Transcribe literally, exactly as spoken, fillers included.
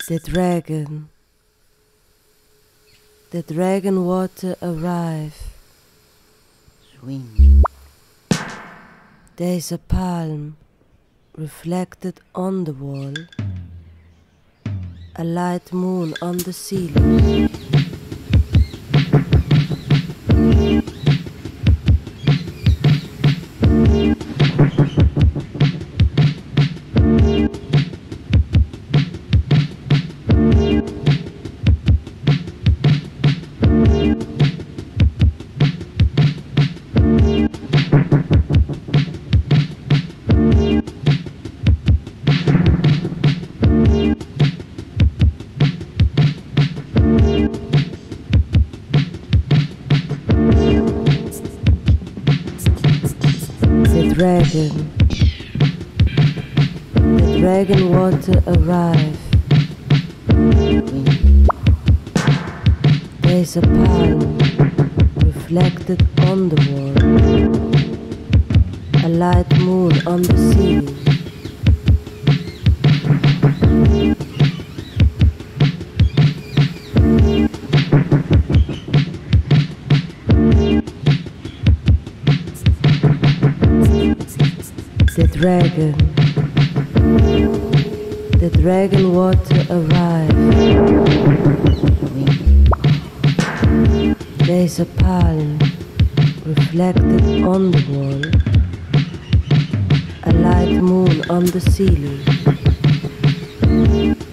The dragon, the dragon water arrive. Swing. There's a palm reflected on the wall, a light moon on the ceiling. The dragon, the dragon water arrive. There's a palm reflected on the wall, a light moon on the ceiling. The dragon, the dragon water arrive. There's a palm reflected on the wall, a light moon on the ceiling.